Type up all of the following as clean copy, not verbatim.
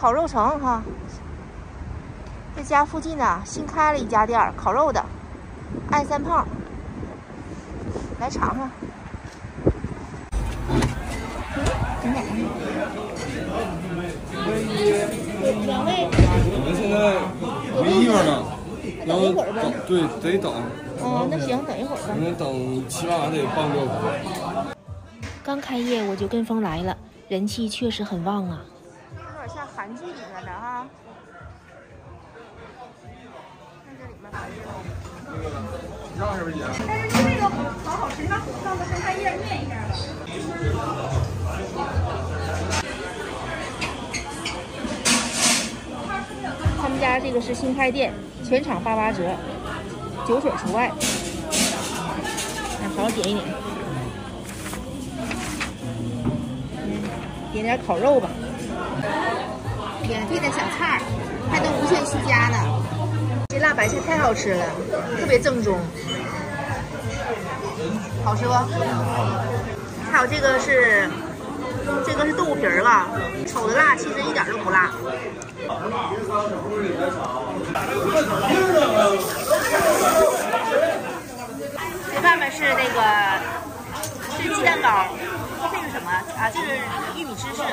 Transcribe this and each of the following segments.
烤肉城哈，这家附近呢新开了一家店烤肉的，爱三胖，来尝尝。两位， 我们现在没地方了， 等一会儿吧。 对，得等。 哦，那行，等一会儿吧。 我们等起码得半个小时。 刚开业我就跟风来了，人气确实很旺啊。 有点像韩剧里面的哈。看这里面好让是不是姐？ 但是这个好吃，它放个生菜叶面一下吧。 他们家这个是新开店，全场88折，酒水除外。来，好好点一点。点点烤肉吧，免费的小菜还能无限续加呢。这辣白菜太好吃了，特别正宗，好吃不？还有这个是豆腐皮儿吧，瞅着辣，其实一点都不辣。这外面是那个是鸡蛋糕。这是什么啊？这是玉米芝士。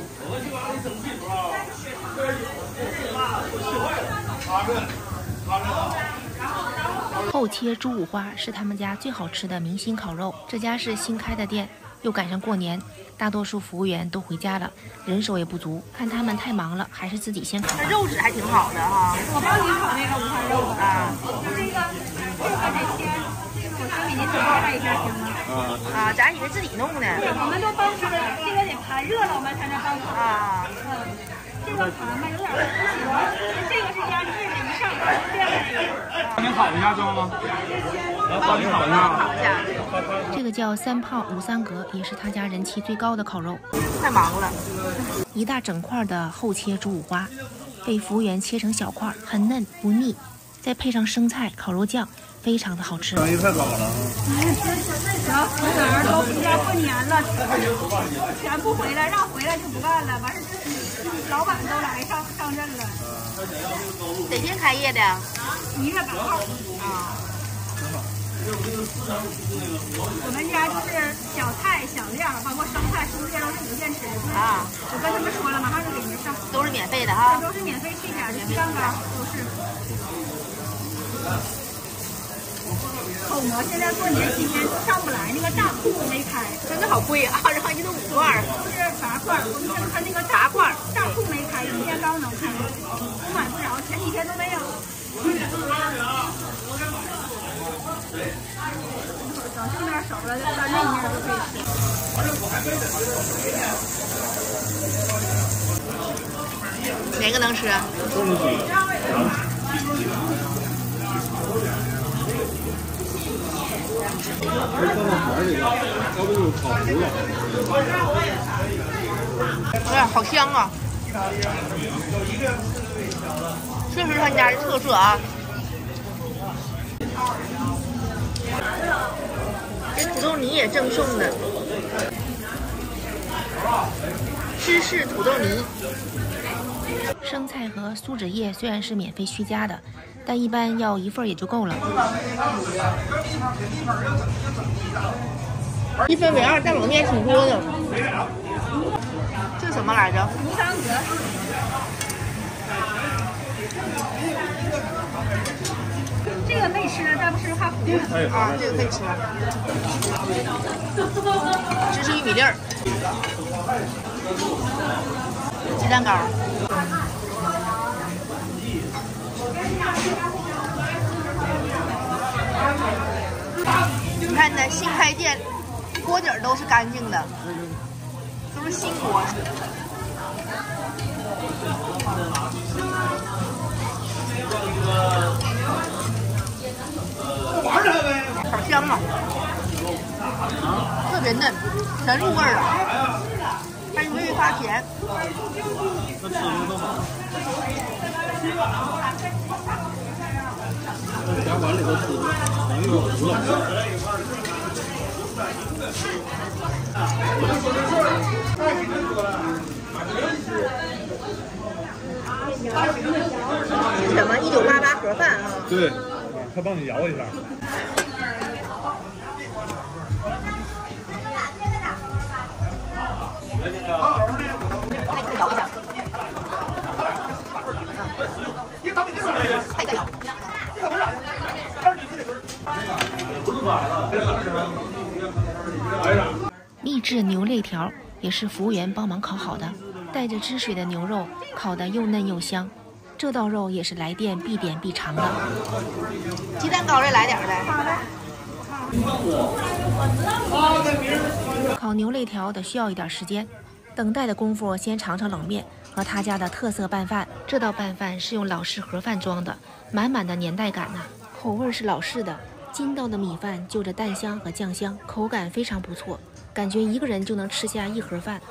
厚切猪五花是他们家最好吃的明星烤肉。这家是新开的店，又赶上过年，大多数服务员都回家了，人手也不足。看他们太忙了，还是自己先烤。 它肉质还挺好的哈。 我帮您烤那个五花肉吧。 啊， 这个得先，我先给您准备一下行吗？ 啊，咱以为自己弄的。 我们都帮出来，这个得盘热了我们才能帮烤。 啊， 这个盘吧有点不行，这个是压制的，一上锅这样的。 帮您烤一下行吗？帮您烤一下。 烤一下。 这个叫三胖吴三格，也是他家人气最高的烤肉。 太忙了。 一大整块的厚切猪五花，被服务员切成小块，很嫩不腻，再配上生菜、烤肉酱，非常的好吃。 生意太高了。 行，从哪儿都回家过年了，全部回来，让回来就不干了。完事老板都来上阵了。 哪天开业的 1月8号。 啊。 我们家就是小菜小料，包括生菜、蔬菜都是无限吃的。 啊， 我跟他们说了，马上就给你们上。 都是免费的哈。 都是免费去点的，鸡蛋糕都是。口蘑现在过年期间上不来，那个大铺没开， 真的好贵啊，然后一个5块。 就是8块，我们看那个大块大铺没开，今天刚能开，不买不着，前几天都没有。等这面熟了，再翻那面就可以吃。 哪个能吃？ 都能吃。这放到盘里了，要不就烤糊了。 哎，好香啊！确实他家的特色啊。这土豆泥也赠送的，芝士土豆泥。 生菜和酥脂液虽然是免费续加的，但一般要1份也就够了。 1分为2，大冷面挺多的。这什么来着？ 吴三格。这个没吃，再不吃怕糊了。 啊，这个可以吃。芝士玉米粒儿，鸡蛋糕。你看呢，新开店，锅底儿都是干净的，都是新锅。好香啊！特别嫩，全入味儿了，还不会发甜。 那吃的都好。夹碗里头吃的，等于有糊了。 盒饭啊。 对，他帮你摇一下。 再摇一下。再摇。 秘制牛肋条也是服务员帮忙烤好的，带着汁水的牛肉烤得又嫩又香。这道肉也是来店必点必尝的。 鸡蛋糕再来点呗。 好的。 烤牛肋条得需要一点时间，等待的功夫先尝尝冷面和他家的特色拌饭。这道拌饭是用老式盒饭装的，满满的年代感呐，口味是老式的。筋道的米饭就着蛋香和酱香，口感非常不错，感觉一个人就能吃下一盒饭。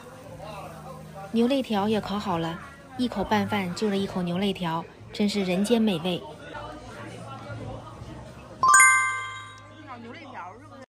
牛肋条也烤好了，一口拌饭就着一口牛肋条，真是人间美味。